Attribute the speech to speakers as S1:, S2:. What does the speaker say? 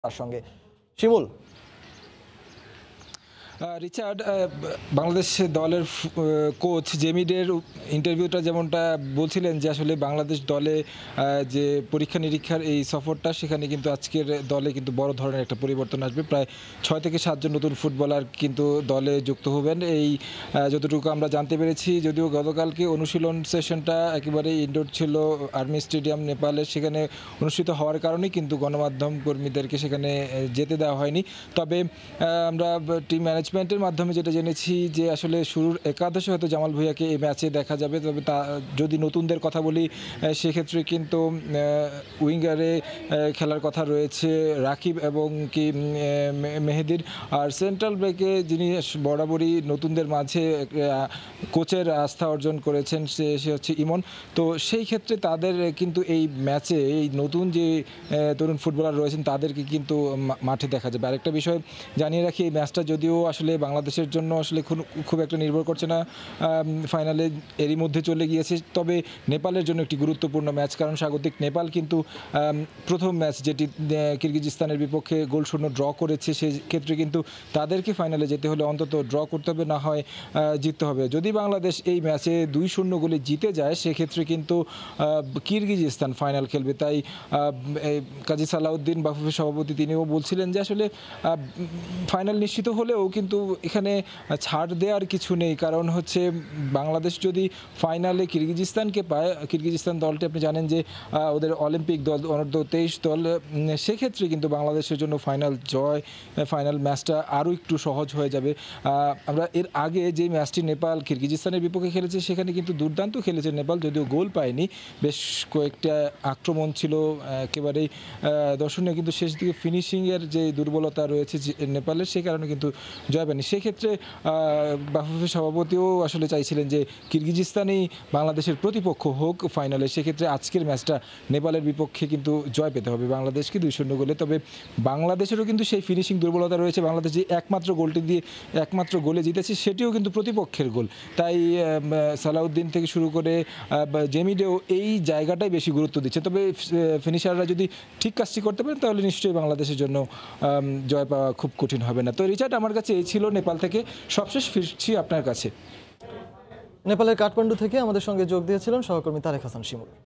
S1: তার সঙ্গে শিমুল।
S2: রিচার্ড, বাংলাদেশ দলের কোচ জেমিডের ইন্টারভিউটা যেমনটা বলছিলেন যে আসলে বাংলাদেশ দলে যে পরীক্ষা নিরীক্ষার এই সফরটা, সেখানে কিন্তু আজকের দলে কিন্তু বড় ধরনের একটা পরিবর্তন আসবে। প্রায় 6 থেকে 7 জন নতুন ফুটবলার কিন্তু দলে যুক্ত হবেন। এই যতটুকু আমরা জানতে পেরেছি, যদিও গতকালকে অনুশীলন সেশনটা একেবারে ইনডোর ছিল আর্মি স্টেডিয়াম নেপালের, সেখানে অনুষ্ঠিত হওয়ার কারণে কিন্তু গণমাধ্যম কর্মীদেরকে সেখানে যেতে দেওয়া হয়নি। তবে আমরা টিম ম্যানেজমেন্টের মাধ্যমে যেটা জেনেছি যে আসলে শুরুর একাদশে হয়তো জামাল ভুঁইয়াকে এই ম্যাচে দেখা যাবে। তবে তা যদি নতুনদের কথা বলি, সেক্ষেত্রে কিন্তু উইঙ্গারে খেলার কথা রয়েছে রাকিব এবং কি মেহেদির। আর সেন্ট্রাল ব্যাকে যিনি বরাবরই নতুনদের মাঝে কোচের আস্থা অর্জন করেছেন, সে হচ্ছে ইমন। তো সেই ক্ষেত্রে তাদের কিন্তু এই ম্যাচে এই নতুন যে তরুণ ফুটবলার রয়েছেন তাদেরকে কিন্তু মাঠে দেখা যাবে। আরেকটা বিষয় জানিয়ে রাখি, এই ম্যাচটা যদিও আসলে বাংলাদেশের জন্য আসলে খুব একটা নির্ভর করছে না, ফাইনালে এরই মধ্যে চলে গিয়েছে। তবে নেপালের জন্য একটি গুরুত্বপূর্ণ ম্যাচ, কারণ স্বাগতিক নেপাল কিন্তু প্রথম ম্যাচ যেটি কিরগিজস্তানের বিপক্ষে গোল শূন্য ড্র করেছে, সেক্ষেত্রে কিন্তু তাদেরকে ফাইনালে যেতে হলে অন্তত ড্র করতে হবে, না হয় জিততে হবে। যদি বাংলাদেশ এই ম্যাচে 2-0 গোলে জিতে যায়, সেক্ষেত্রে কিন্তু কিরগিজস্তান ফাইনাল খেলবে। তাই কাজী সালাউদ্দিন বাফুফের সভাপতি তিনিও বলছিলেন যে আসলে ফাইনাল নিশ্চিত হলেও কিন্তু এখানে ছাড় দেওয়ার কিছু নেই। কারণ হচ্ছে বাংলাদেশ যদি ফাইনালে কিরগিজস্তানকে পায়, কিরগিজস্তান দলটি আপনি জানেন যে ওদের অলিম্পিক দল, অনূর্ধ্ব 23 দল, সেক্ষেত্রে কিন্তু বাংলাদেশের জন্য ফাইনাল ম্যাচটা আরও একটু সহজ হয়ে যাবে। আমরা এর আগে যে ম্যাচটি নেপাল কিরগিজস্তানের বিপক্ষে খেলেছে, সেখানে কিন্তু দুর্দান্ত খেলেছে নেপাল, যদিও গোল পায়নি। বেশ কয়েকটা আক্রমণ ছিল একেবারেই দর্শনীয়, কিন্তু শেষ দিকে ফিনিশিংয়ের যে দুর্বলতা রয়েছে নেপালের, সেই কারণে কিন্তু জয় পায়নি। সেক্ষেত্রে বাফুফের সভাপতিও আসলে চাইছিলেন যে কিরগিজস্তানই বাংলাদেশের প্রতিপক্ষ হোক ফাইনালে। সেক্ষেত্রে আজকের ম্যাচটা নেপালের বিপক্ষে কিন্তু জয় পেতে হবে বাংলাদেশকে 2-0 গোলে। তবে বাংলাদেশেরও কিন্তু সেই ফিনিশিং দুর্বলতা রয়েছে। বাংলাদেশ যে একমাত্র গোলে জিতেছে, সেটিও কিন্তু প্রতিপক্ষের গোল। তাই সালাউদ্দিন থেকে শুরু করে জেমিডেও এই জায়গাটাই বেশি গুরুত্ব দিচ্ছে। তবে ফিনিশাররা যদি ঠিক কাজটি করতে পারেন, তাহলে নিশ্চয়ই বাংলাদেশের জন্য জয় পাওয়া খুব কঠিন হবে না। তো রিচার্ড, আমার কাছে এই ছিল নেপাল থেকে। সবশেষ ফিরছি আপনার কাছে।
S1: নেপালের কাঠমান্ডু থেকে আমাদের সঙ্গে যোগ দিয়েছিলেন সহকর্মী তারেক হাসান শিমুল।